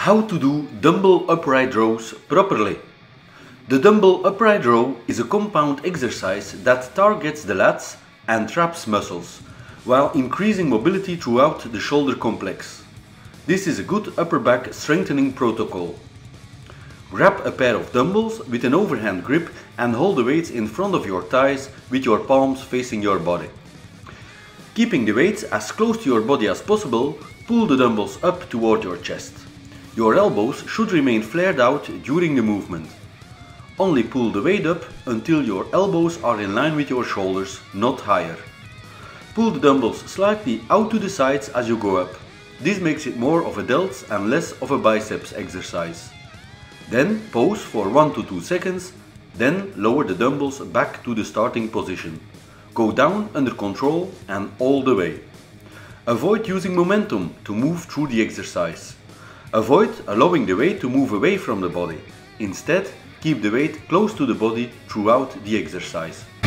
How to do dumbbell upright rows properly. The dumbbell upright row is a compound exercise that targets the lats and traps muscles, while increasing mobility throughout the shoulder complex. This is a good upper back strengthening protocol. Grab a pair of dumbbells with an overhand grip and hold the weights in front of your thighs with your palms facing your body. Keeping the weights as close to your body as possible, pull the dumbbells up toward your chest. Your elbows should remain flared out during the movement. Only pull the weight up until your elbows are in line with your shoulders, not higher. Pull the dumbbells slightly out to the sides as you go up. This makes it more of a delts and less of a biceps exercise. Then pause for 1 to 2 seconds, then lower the dumbbells back to the starting position. Go down under control and all the way. Avoid using momentum to move through the exercise. Avoid allowing the weight to move away from the body. Instead, keep the weight close to the body throughout the exercise.